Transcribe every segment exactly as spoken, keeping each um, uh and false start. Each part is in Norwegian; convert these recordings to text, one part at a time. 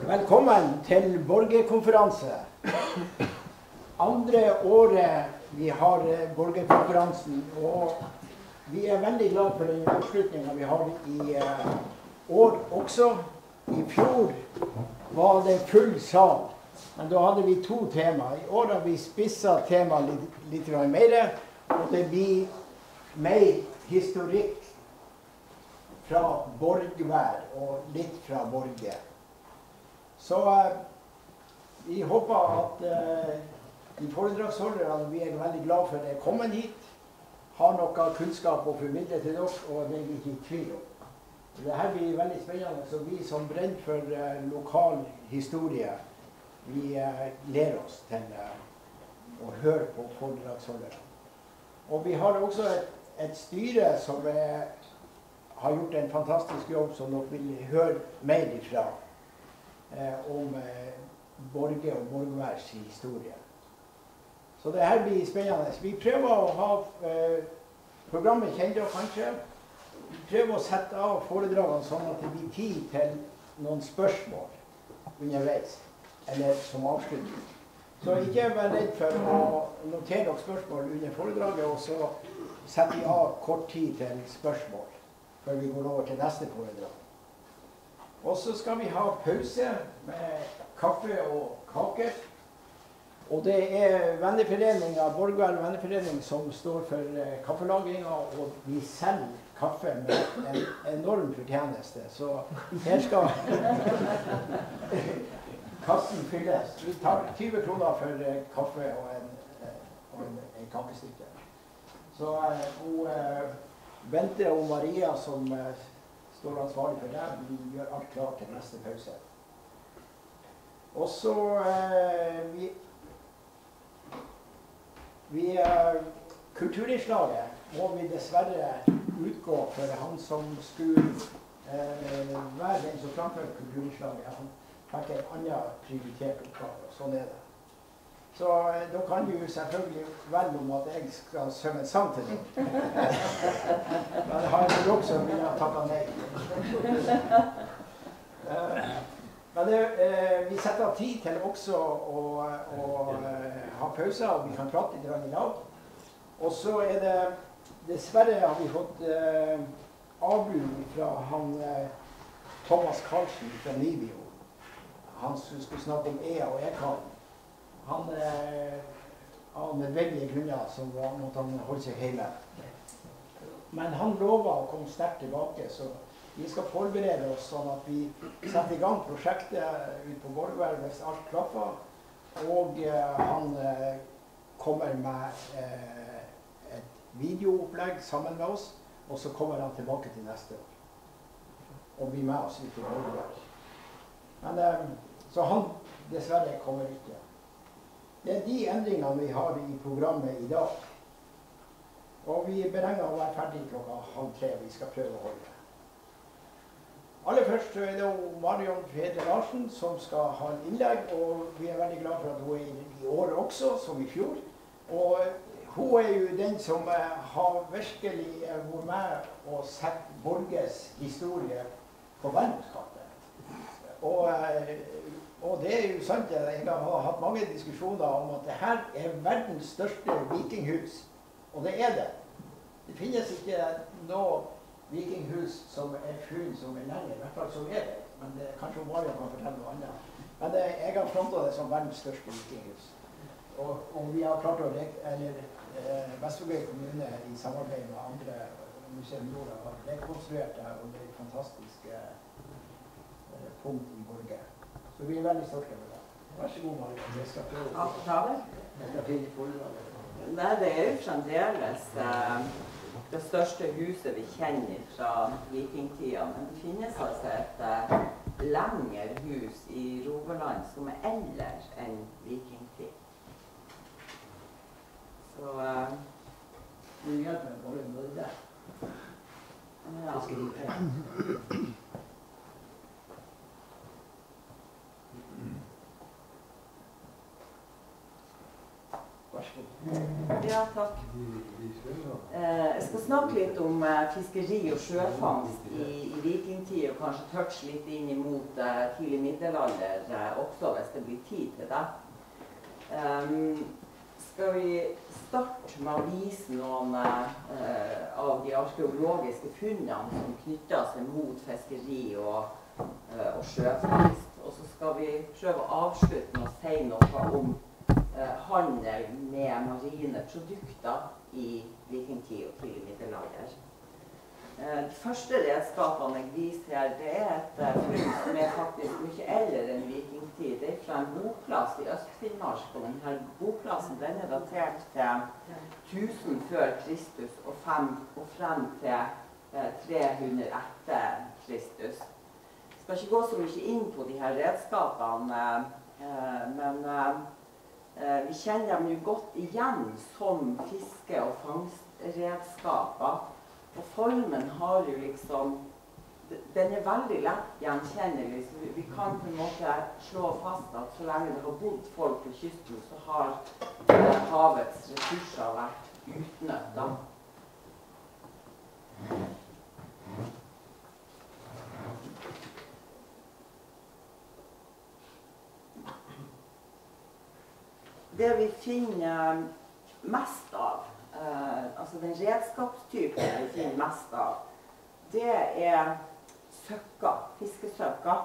Velkommen til Borgerkonferanse. Andre året vi har Borgerkonferansen, og vi er veldig glad for den avslutningen vi har i uh, år også. I fjor var det full sal, men da hadde vi to tema. I år har vi spisset temaet litt, litt mer, og det blir mer historikk fra Borgvær og litt fra Borge. Så uh, vi håper at uh, de foredragsholderne vi er veldig glad for det kommer hit, har noe kunnskap å formidle til dere, og det er vi ikke i tvil om. Dette blir veldig spennende, så vi som brenner for uh, lokal historie, vi uh, ler oss til uh, å høre på foredragsholderne. Og vi har også et, et styre som er, har gjort en fantastisk jobb som dere vil høre mer ifra uh, om uh, Borge og Borgværs historie. Så det her blir spennende. Vi prøver å ha uh, programmet kjent dere kanskje. Vi prøver å sette av foredragene sånn at det blir tid til noen spørsmål underveis, eller som avslutning. Så ikke vær redd for å notere dere spørsmål under foredraget, og så setter vi av kort tid til spørsmål, før vi går over til neste foredrag. Og så skal vi ha pause med kaffe og kaker. Og det er venneforeningen, Borgvær venneforening, som står for uh, kaffelagringen, og vi selger kaffe med en enorm fortjeneste. Så her skal kassen fylles. Vi tar tyve kroner for uh, kaffe og en, uh, og en, en kakestykke. Så uh, og, uh, Bente og Maria, som uh, står ansvarlig for det, vi gjør alt klart til neste pause. Og så uh, vi Vi, uh, kulturinnslaget må vi dessverre utgå for han som skulle uh, være den som framfører kulturinnslaget. Han fikk en annen prioritert oppgave, og sånn er det. Så uh, da kan du selvfølgelig velge om at jeg skal synge en sang til deg. Men det har jeg også mye takket nei. Uh, Men det, eh, vi setter av tid til også å, å eh, ha pauser, og vi kan prate litt i lag. Og så er det, dessverre har vi fått eh, avbud fra han eh, Thomas Karlsen fra Nibio. Han skulle snakke om E A og E-kallen. Han eh, av nødvendige grunner så var, måtte han holde seg hjemme. Men han lovet å komme sterkt tilbake, så vi skal forberede oss sånn at vi setter i gang prosjektet ut på Borgvær hvis alt klaffer, og eh, han eh, kommer med eh, et videoopplegg sammen med oss, og så kommer han tilbake til neste år, og blir med oss ut på Borgvær. Men eh, så han dessverre kommer ikke. Det er de endringene vi har i programmet i dag, og vi beregner å være ferdig klokka halv tre, vi skal prøve å holde. Aller først er det Marion Fedre Larsen som skal ha en innlegg, og vi er veldig glad for at hun er i år også, som i fjor. Og hun er jo den som har virkelig vært med og sett Borges historie på verdenskartet. Og, og det er jo sant, jeg har hatt mange diskusjoner om at dette er verdens største vikinghus, og det er det. Det finnes ikke noe vikinghus som er funn som er lenger, i hvert fall som er det. Men det, kanskje Maria kan fortelle noe annet. Men det, jeg har frontet det som verdens største vikinghus. Og, og vi har klart å, eller eh, Vestvågøy kommune i samarbeid med andre museumjorer har rekonstruert det, og det er et fantastisk eh, punkt i Borge. Så vi er veldig stolte over det. Vær så god, Maria. Jeg skal prøve. Jeg skal finne foredraget. Nei, det er jo fremdeles eh, det største huset vi kjenner fra vikingtida, men det finnes altså et uh, lengre hus i Rogaland som er eldre enn vikingtid. Så uh, du hjelper meg bare med det der. Ja. Vær så god. Ja, takk. Eh, jeg skal snakke litt om eh, fiskeri og sjøfangst i, i vikingtid, og kanskje touche litt inn imot eh, tidlig middelalder eh, også, hvis det blir tid til det. Um, skal vi starte med å vise noen eh, av de arkeologiske funnene som knytter seg mot fiskeri og, eh, og sjøfangst. Og så skal vi prøve å avslutte med å si noe om eh, handel med marine produkter i vikingtid og tidlig middelalder. Eh, de første redskapene jeg viser her, det er et eh, funn som er faktisk mye eldre enn vikingtid. Det er fra en boplass i Øst-Finnmark, og denne boplassen den er datert til tusen før Kristus og, fem, og frem til eh, tre hundre etter Kristus. Jeg skal ikke gå så mye inn på de her redskapene, eh, men eh, vi kjenner dem jo godt igjen som fiske- og fangstredskaper. Og formen har jo liksom, den er veldig lett gjenkjennelig, så vi, vi kan på en måte slå fast at så lenge det har bodd folk på kysten, så har eh, havets ressurser vært utnyttet. Det vi finner mest av, eh, altså den redskapstypen vi finner mest av, det er søkker, fiskesøkker.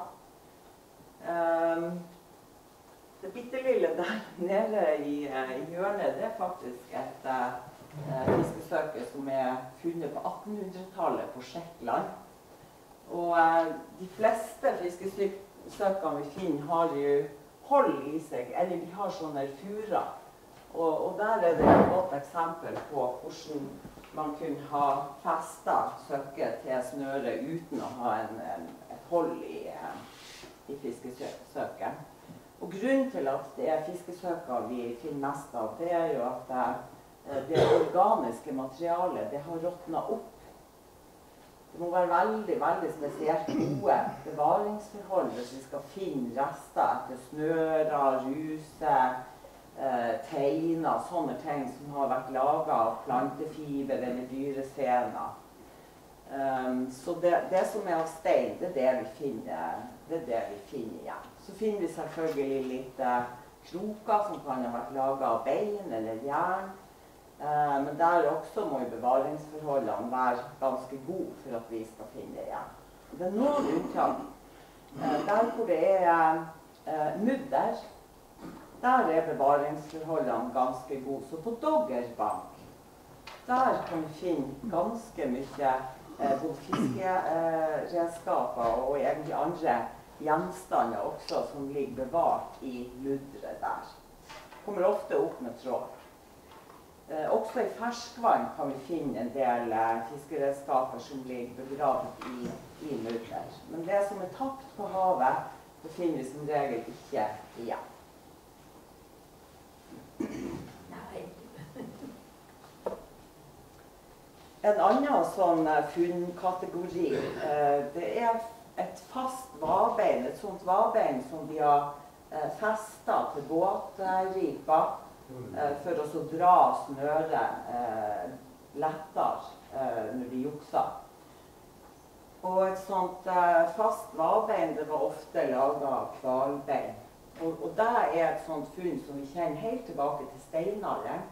Um, det bittelille der nede i, i hjørnet, det er faktisk et eh, fiskesøke som er funnet på attenhundretallet på Shetland. Og eh, de fleste fiskesøkene vi finner har jo hold i seg, eller de har sånne furer. Og, og der er det et godt eksempel på hvordan man kunne ha festet søkket til snøret uten å ha en, en, et hold i, i fiskesøket. Og grunnen til at det er fiskesøker vi finner mest av, det er jo at det, det organiske materialet, det har råtnet opp. Det må være veldig, veldig spesielt gode bevaringsforhold hvis vi skal finne rester etter snører, ruser, eh, teiner, sånne ting som har vært laget av plantefiber eller dyresener. Um, så det, det som er av stein, det er det vi finner, det er det vi finner igjen. Så finner vi selvfølgelig litt eh, kroker som kan ha vært laget av bein eller jern. Uh, men der også må bevaringsforholdene være ganske gode for at vi skal finne det igjen. Det er noen unntak. Uh, der hvor det er uh, mudder, der er bevaringsforholdene ganske gode. Så på Doggerbank, der kan vi finne ganske mye uh, både fiskeredskaper uh, og egentlig andre gjenstander også som ligger bevart i mudderet der. Kommer ofte opp med tråd. Eh, også i ferskvann kan vi finne en del eh, fiskeredskaper som ligger begravet i, i mudder. Men det som er tapt på havet, det finner vi som regel ikke igjen. En annen sånn eh, funnkategori, eh, det er et fast vabein, et sånt vabein som de har eh, festet til båtripa, for å dra snøret eh, lettere eh, når de jukser. Og et sånt eh, fast vabein, det var ofte laget av kvalbein. Og, og det er et sånt funn som vi kjenner helt tilbake til steinalderen.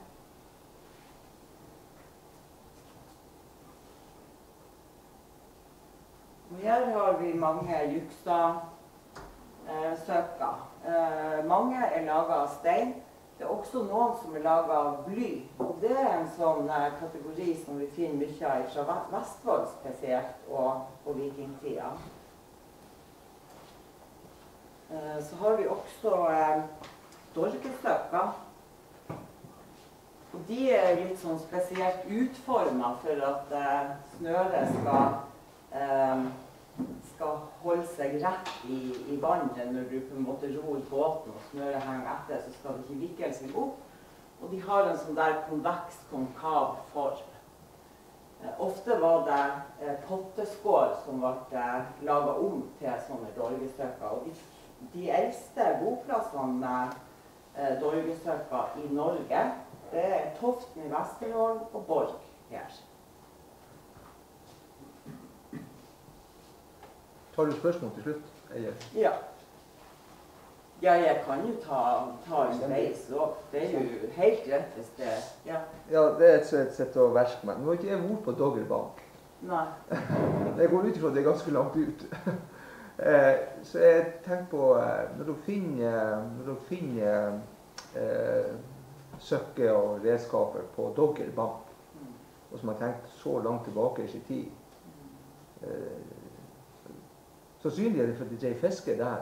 Og her har vi mange juksa eh, søker. Eh, mange er laget av stein. Det er også noen som er laget av bly, og det er en sånn uh, kategori som vi finner mye av fra Vestfold spesielt, og, og vikingtida. Uh, så har vi også uh, dorgesøker. Og de er litt sånn spesielt utformet for at uh, snøret skal, uh, skal holde seg rett i, i vannet når du på en måte ror båten og snøret henger etter, så skal det ikke vikle seg opp. Og de har en sånn der konveks, konkav form. Eh, ofte var det eh, potteskål som ble eh, laget om til sånne dorgesøker. Og de, de eldste boplassene med eh, dorgesøker i Norge, Det er Toften i Vesterålen og Borg her. Tar du spørsmål til slutt, eller? Ja. Ja, jeg kan jo ta, ta en reis også. Det er jo helt rett hvis det, ja. Ja, det er et sett, sett å verske meg. Nå har ikke jeg vært på Doggerbank. Nei. Jeg går ut ifra at det er ganske langt ut. eh, så jeg tenker på, eh, når dere finner, når dere finner eh, søkker og redskaper på Doggerbank, Mm. og som har tenkt så langt tilbake i sin tid, eh, sannsynlig er det fordi de drev fiske der.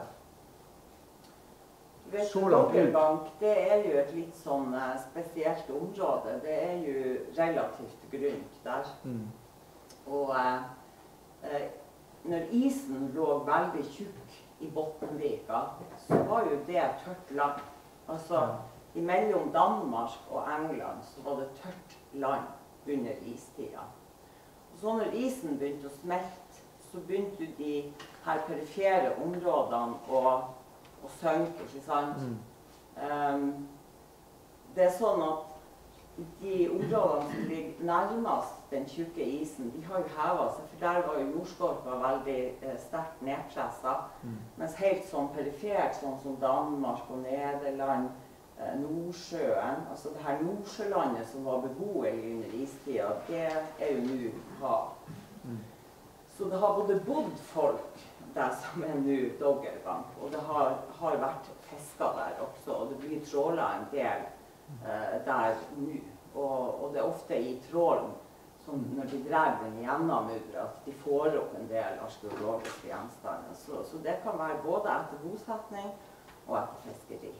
Vet Så du, langt ut. Doggerbank, det er jo et litt sånn eh, spesielt område. Det er jo relativt grunt der. Mm. Og eh, eh, når isen lå veldig tjukk i Bottenvika, så var jo det tørt land. Altså, imellom Danmark og England så var det tørt land under istida. Og så når isen begynte å smelte, så begynte de her perifere områdene å, å synke, ikke sant? Mm. Um, det er sånn at de områdene som ligger nærmest den tjukke isen, de har jo hevet seg, for der var jo jordskorpa veldig eh, sterkt nedpresset. Mm. Mens helt sånn perifert, sånn som Danmark og Nederland, eh, Nordsjøen, altså det her Nordsjølandet som var beboelig under istida, det er jo nå hav. Mm. Så det har både bodd folk der som er nå Doggerbank, og det har, har vært fisker der også, og det blir trålet en del eh, der nå. Og, og det er ofte i trålen, som når de drar den gjennom mudder, at de får opp en del arkeologiske gjenstander. Så, så det kan være både etter bosetning og etter fiskeri.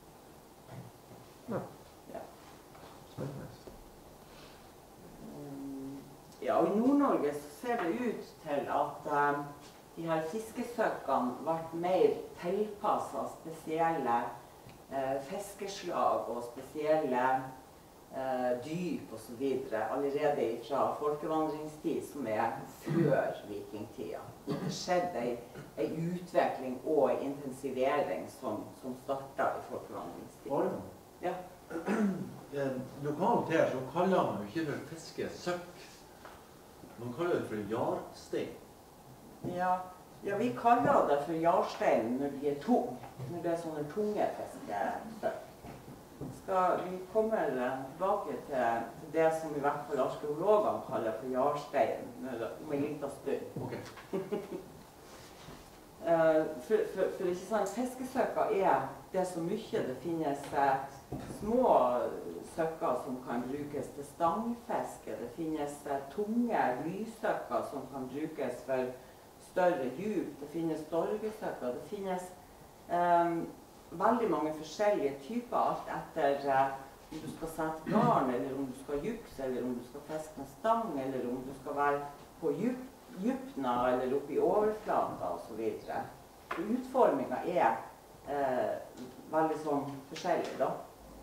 Ja. Ja. Spennende. Um, ja, og i Nord-Norge så ser det ut til at um, de her fiskesøkkene ble mer tilpasset spesielle eh, fiskeslag og spesielle eh, dyp og så videre allerede fra folkevandringstid som er før vikingtida. Det skjedde en utvikling og en intensivering som, som startet i folkevandringstid. Ja. Lokalt her så kaller man jo ikke for fiskesøkk. Man kaller det for jarstein. Ja, ja, vi kaller det for jarstein når de er tung, når det er sånne tunge fiskestøk. Skal vi komme tilbake til, til det som i hvert fall arkeologene kaller for jarstein om en liten stund. Okay. for, for, for ikke sant, fiskesøkker er det så mye. Det finnes eh, små søkker som kan brukes til stangfiske. Det finnes eh, tunge lysøkker som kan brukes for større djup. Det finnes dorgesøkker. Det finnes eh, veldig mange forskjellige typer, alt etter eh, om du skal sette garn, eller om du skal jukse, eller om du skal fiske med stang, eller om du skal være på djup, djupna, eller oppe i overflata, og så videre. Utformingen er eh, veldig sånn forskjellig, da.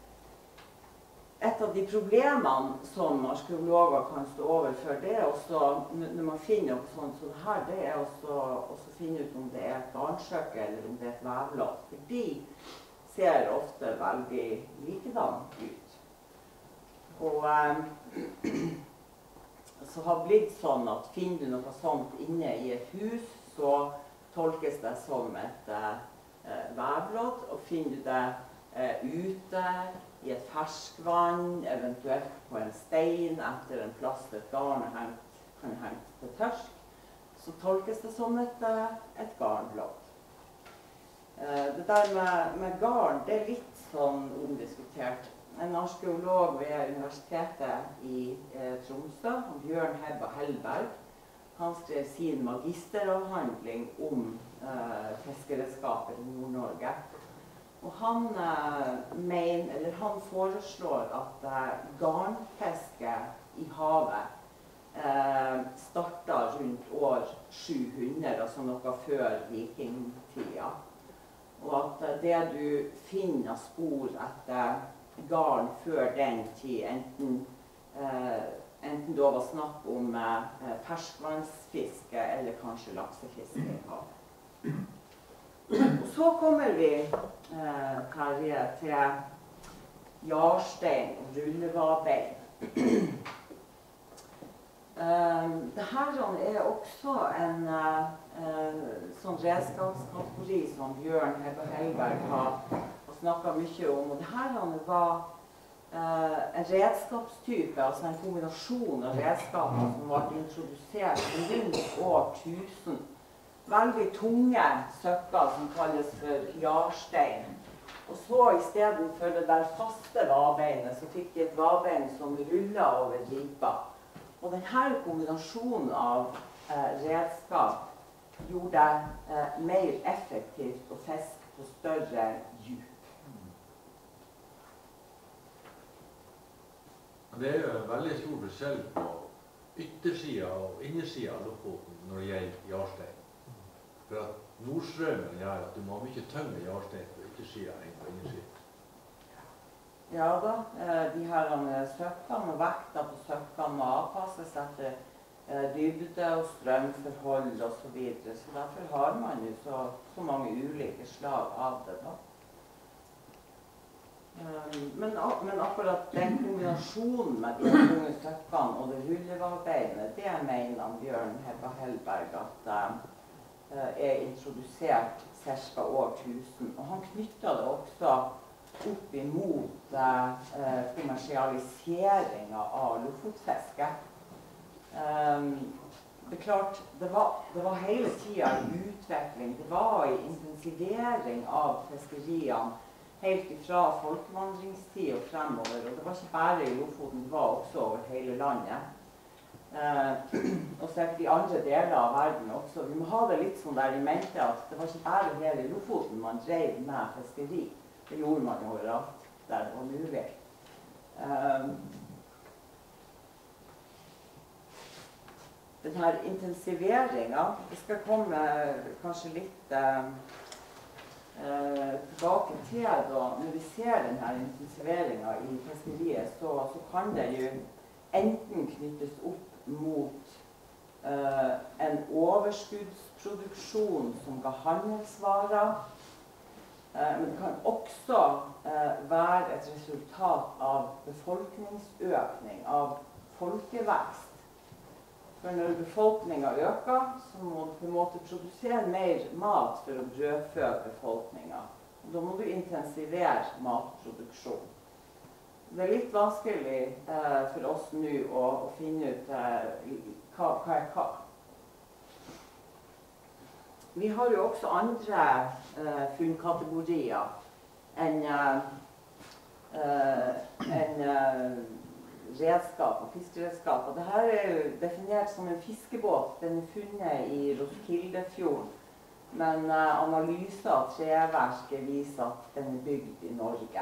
Et av de problemene som arkeologer kan stå overfor, det er også, når man finner noe sånt som her, det er også å finne ut om det er et garnsøkke eller om det er et vevlodd. For de ser ofte veldig likedan ut. Og eh, så har blitt sånn at finner du noe sånt inne i et hus, så tolkes det som et eh, vevlodd, og finner du det eh, ute, i et ferskvann, eventuelt på en stein etter en plass der et garn er hengt, kan hengt til tørsk, så tolkes det som et, et garnlodd. Det der med, med garn, det er litt sånn omdiskutert. En arkeolog ved Universitetet i eh, Tromsø, Bjørn Hebba Hellberg, han skrev sin magisteravhandling om eh, fiskeredskaper i Nord-Norge. Og han, eh, mener, eller han foreslår at eh, garnfiske i havet eh, startet rundt år sju hundre, altså noe før vikingtida. Og at eh, det du finner av spor etter garn før den tid, enten, eh, enten det var snakk om eh, ferskvannsfiske eller kanskje laksefiske i havet. Og så kommer vi, eh, Terje, til jarstein og rullevadbein. Um, Dette er også en uh, sånn redskapskategori som Bjørn Hebbe Hellberg har, har snakket mye om. Og dette var uh, en redskapstype, altså en kombinasjon av redskaper som ble introdusert rundt år tusen. Veldig tunge søkker som kalles for jarstein. Og så i stedet for det der faste vadbeinet, så fikk de et vadbein som rullet over ripa. Og denne kombinasjonen av eh, redskap gjorde det eh, mer effektivt å fiske på større djup. Det er jo en veldig stor forskjell på yttersida og innersida av Lofoten når det gjelder jarstein. For at Nordstrømmen gjør at du må ha mye tyngre jarstein på yttersida enn på innersida. Ja da, de her søkkene og vekta på søkkene må avpasses etter dybde og strømforhold og så videre. Så derfor har man jo så, så mange ulike slag av det da. Men, men akkurat den kombinasjonen med de tunge søkkene og det rullevadbeinet, det mener Bjørn Hebbe Hellberg at uh, er introdusert ca. år tusen. Og han knytter det også opp imot eh, kommersialiseringa av lofotfisket. Um, det er klart, det var, det var hele tida en utvikling. Det var en intensivering av fiskeriene helt ifra folkevandringstid og fremover. Og det var ikke bare i Lofoten, det var også over hele landet. Uh, og sikkert i andre deler av verden også. Vi må ha det litt sånn der i mente at det var ikke bare her i Lofoten man drev med fiskeri. Det gjorde man overalt der det var mulig. Um, denne intensiveringen, det skal komme kanskje litt uh, uh, tilbake til da, når vi ser denne intensiveringen i fiskeriet, så, så kan det jo enten knyttes opp mot uh, en overskuddsproduksjon som ga handelsvarer, men det kan også eh, være et resultat av befolkningsøkning, av folkevekst. For når befolkningen øker, så må du på en måte produsere mer mat for å brødfø befolkningen. Da må du intensivere matproduksjon. Det er litt vanskelig eh, for oss nå å, å finne ut eh, hva, hva er hva. Vi har jo også andre uh, funnkategorier enn uh, uh, en, uh, redskap og fiskeredskap. Og dette er jo definert som en fiskebåt. Den er funnet i Roskildefjorden. Men uh, analyser av treverket viser at den er bygd i Norge.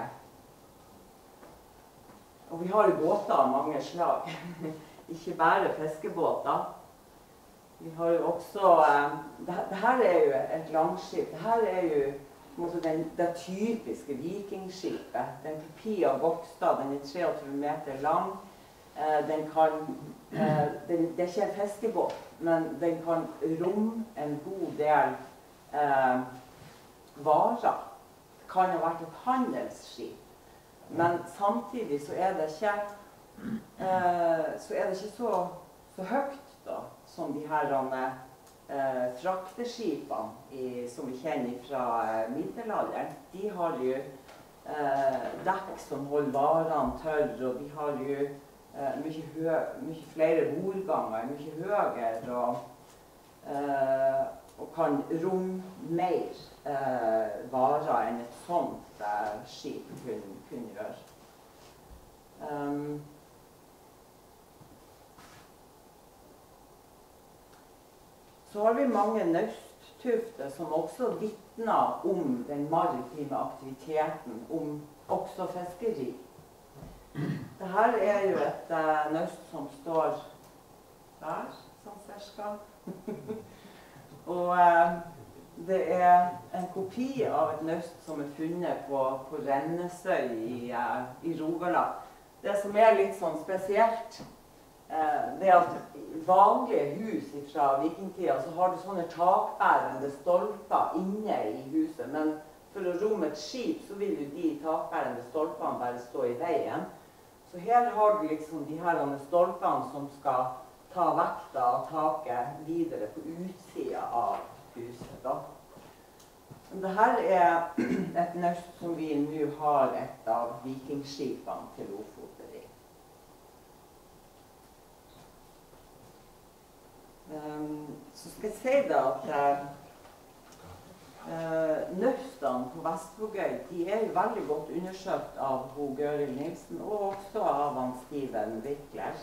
Og vi har jo båter av mange slag. Ikke bare fiskebåter. Vi har jo også, um, det, det her er jo et langskip, det her er jo måte, den, det typiske vikingskipet. Den kopi av Gokstad, den er treogtyve meter lang. Uh, den kan, uh, den, det er ikke en fiskebåt, men den kan romme en god del uh, varer. Det kan ha vært et handelsskip, men samtidig så er det ikke, uh, så, er det ikke så, så høyt da, som de her eh, frakteskipene i, som vi kjenner fra eh, middelalderen. De har jo eh, dekk som holder varene tørre, og de har jo eh, mye, hø mye flere bordganger, mye høyere, og, eh, og kan romme mer eh, varer enn et sånt eh, skip kunne, kunne gjøre. Um, Så har vi mange nausttufter som også vitner om den maritime aktiviteten, om også fiskeri. Dette er jo et uh, naust som står der, sånn cirka. Og uh, det er en kopi av et naust som er funnet på, på Rennesøy i, uh, i Rogaland. Det som er litt sånn spesielt, det er at i vanlige hus fra vikingtida så har du sånne takbærende stolper inne i huset, men for å romme et skip, så vil jo de takbærende stolpene bare stå i veien. Så her har du liksom de her stolpene som skal ta vekta og taket videre på utsida av huset da. Dette er et naust som vi nå har et av vikingskipene til Lofoten i. Um, så skal jeg si da at uh, naustene på Vestvågøy, de er jo veldig godt undersøkt av Bo Gøril Nilsen og også av han Steven Wickler.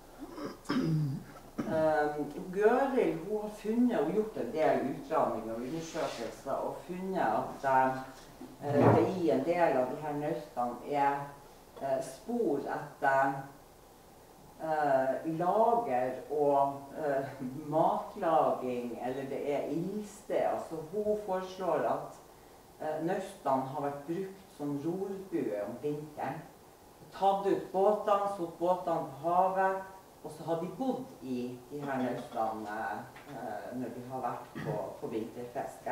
Um, Gøril hun har funnet og gjort en del utredninger og undersøkelser og funnet at uh, det i en del av de her naustene er uh, spor etter uh, lager og uh, matlaging, eller det er ildsted. Altså, hun foreslår at uh, naustene har vært brukt som rorbue om vinteren. Tatt ut båtene, satt båtene på havet, og så har de bodd i de her naustene eh, når de har vært på, på vinterfiske.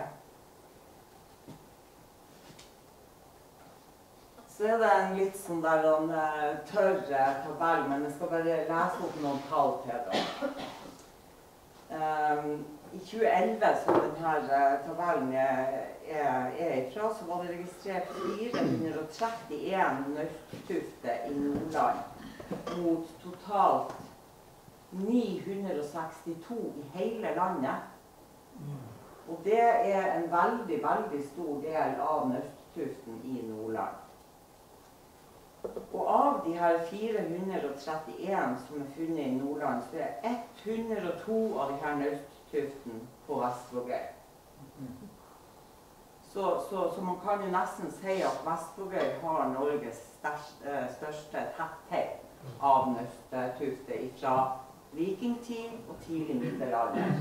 Så er det en litt sånn der en uh, tørre tabell, men jeg skal bare lese opp noen tall til dem. Um, I tjue elleve, som denne uh, tabellen er, er, er ifra, så var det registrert fire hundre og trettien nausttufter i Nordland mot totalt ni hundre og sekstito i hele landet. Og det er en veldig, veldig stor del av nausttuften i Nordland. Og av de her fire hundre og trettien som er funnet i Nordland, så er ett hundre og to av de her nausttuften på Vestvågøy. Så, så, så man kan jo nesten si at Vestvågøy har Norges største, største tetthet av nausttufter fra vikingtid og tidlig middelalder.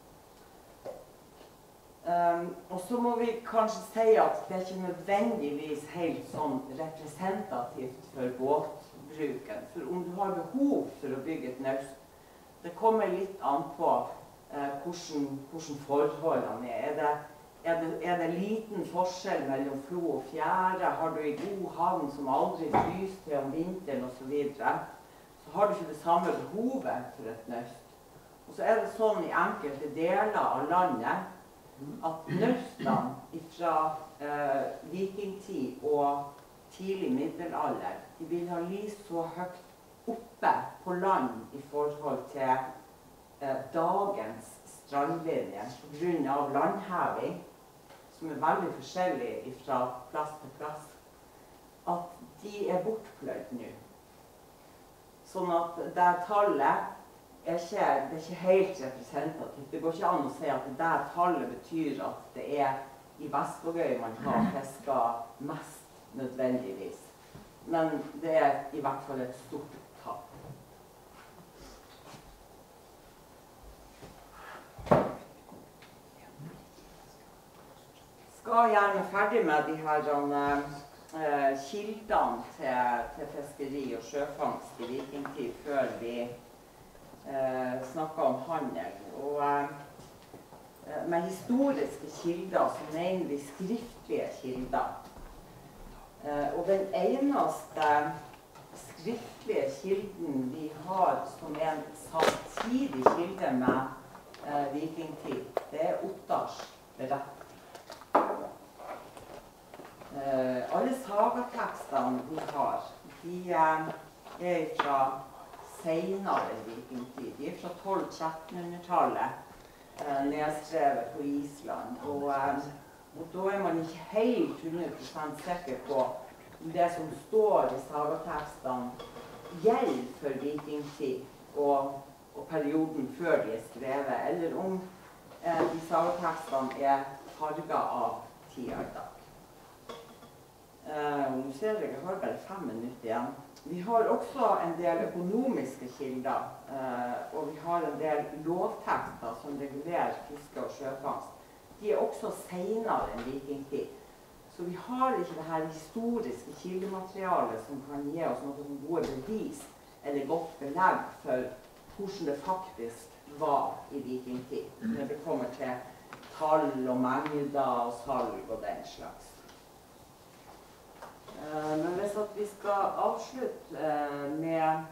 Um, og så må vi kanskje si at det er ikke nødvendigvis helt sånn representativt for båtbruken. For om du har behov for å bygge et naust, det kommer litt an på uh, hvordan, hvordan forholdene er. Er det, er, det, er det liten forskjell mellom flo og fjære? Har du en god havn som aldri fryser til om vinteren og så videre? Så har du ikke det samme behovet for et naust. Og så er det sånn i enkelte deler av landet at naustene fra eh, vikingtid og tidlig middelalder, de vil ha lyst så høyt oppe på land i forhold til eh, dagens strandlinje på grunn av landheving, som er veldig forskjellig fra plass til plass, at de er bortpløyd nå. Sånn at det tallet er ikke, det er ikke helt representativt. Det går ikke an å si at det tallet betyr at det er i Vestvågøy man har fisket mest nødvendigvis. Men det er i hvert fall et stort tall. Skal gjerne ferdig med de her Uh, kildene til, til fiskeri og sjøfangst i vikingtid før vi uh, snakker om handel. Og uh, med historiske kilder så mener vi skriftlige kilder. Uh, og den eneste skriftlige kilden vi har som en samtidig kilde med uh, vikingtid, det er Ottars beretning. Uh, alle sagatekstene vi har, de uh, er fra senere vikingtid. De er fra tolv-trettenhundretallet, uh, nedskrevet på Island. Og, uh, og da er man ikke helt hundre prosent sikker på om det som står i sagatekstene gjelder for vikingtid og, og perioden før de er skrevet, eller om uh, de sagatekstene er farget av tidsalderen. Uh, nå ser jeg, jeg har bare fem minutter igjen. Vi har også en del økonomiske kilder, uh, og vi har en del lovtekster som regulerer fiske og sjøfangst. De er også senere enn vikingtid. Så vi har ikke det her historiske kildematerialet som kan gi oss noen gode bevis eller godt belegg for hvordan det faktisk var i vikingtid, når det kommer til tall og mengder og salg og den slags. Uh, men hvis at vi skal avslutte uh, med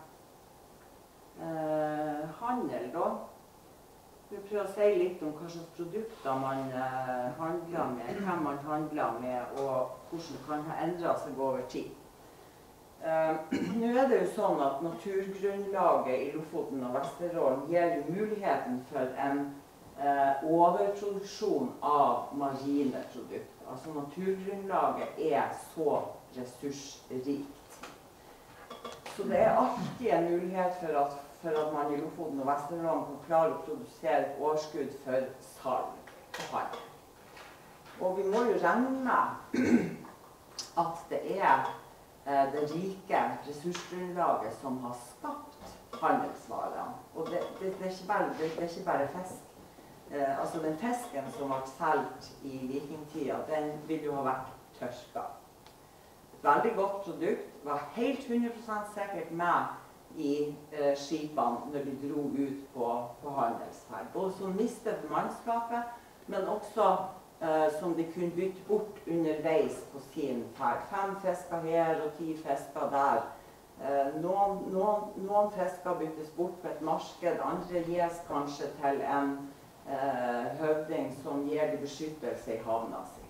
uh, handel, da. Vi prøver å si litt om hva slags produkter man uh, handler med, hvem man handler med, og hvordan det kan ha endret seg over tid. Uh, Nå er det jo sånn at naturgrunnlaget i Lofoten og Vesterålen gir jo muligheten for en uh, overproduksjon av marine produkter. Altså naturgrunnlaget er så ressursrikt. Så det er alltid en mulighet for at, for at man i Lofoten og Vesterålen kan klare å produsere et overskudd for salg og handel. Og vi må jo regne med at det er eh, det rike ressursgrunnlaget som har skapt handelsvarene. Og det, det, det, er ikke bare, det, det er ikke bare fisk. Eh, altså den fisken som ble solgt i vikingtida, den vil jo ha vært tørka. Veldig godt produkt, var helt hundre prosent sikkert med i eh, skipene når de dro ut på, på handelsferd. Både som mistet mannskapet, men også eh, som de kunne bytte bort underveis på sin ferd. Fem fisker her og ti fisker der. Eh, noen, noen, noen fisker byttes bort på et marked, andre gis kanskje til en eh, høvding som gir de beskyttelse i havna si.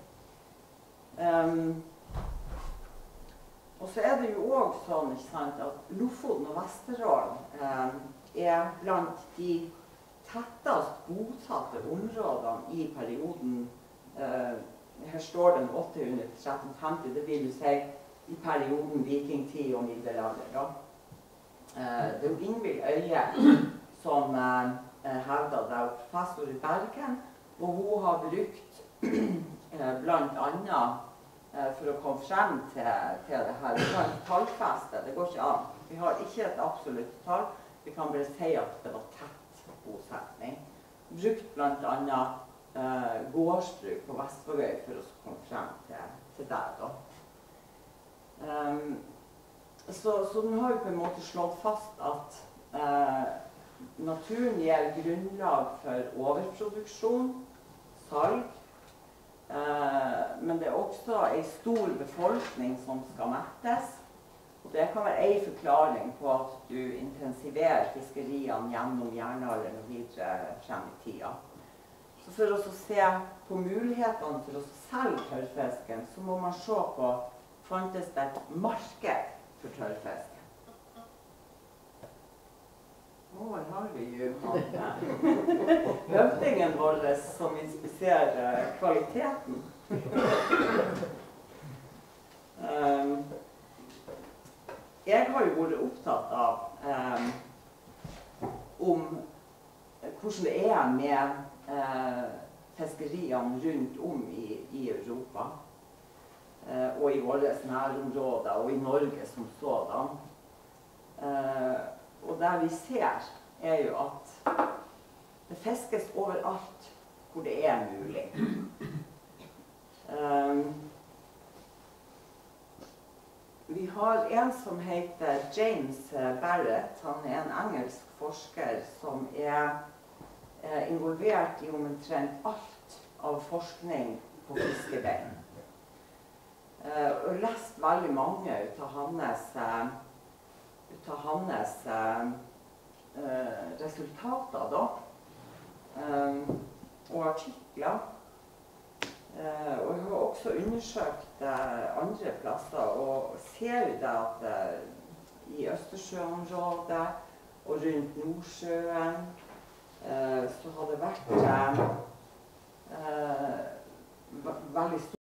Um, Og så er det jo også sånn, ikke sant, at Lofoten og Vesterålen eh, er blant de tettest bosatte områdene i perioden, eh, her står den åtte hundre til tretten femti, det vil jo si i perioden vikingtid og middelalder. Da. Eh, det er jo Ingvild Øye som eh, hevder det, er professor i Bergen, og hun har brukt eh, blant annet for å komme frem til, til det her. Vi kan ikke tallfeste, det går ikke an. Vi har ikke et absolutt tall. Vi kan bare si at det var tett bosetning. Brukt blant annet eh, gårdsbruk på Vestvågøy for å komme frem til, til der da. Um, så, så nå har vi på en måte slått fast at eh, naturen gir grunnlag for overproduksjon, salg, Uh, men det er også en stor befolkning som skal mettes. Og det kan være en forklaring på at du intensiverer fiskeriene gjennom jernalderen og videre frem i tida. Så for å se på mulighetene for å selge tørrfisken, så må man se på fantes det et marked for tørrfisken. Å, her har vi jo høvdingen vår som inspiserer kvaliteten. um, jeg har jo vært opptatt av um, om hvordan det er med uh, fiskeriene rundt om i, i Europa. Uh, og i våre nærområder, og i Norge som sådan. Uh, Og det vi ser, er jo at det fiskes overalt hvor det er mulig. Um, vi har en som heter James Barrett. Han er en engelsk forsker som er eh, involvert i omtrent alt av forskning på fiskebein. Uh, og lest veldig mange ut av hans uh, ut av hans eh, resultater da, um, og artikler. Eh, og jeg har også undersøkt eh, andre plasser, og ser jo det at eh, i Østersjøområdet og rundt Nordsjøen eh, så har det vært eh, eh, veldig stort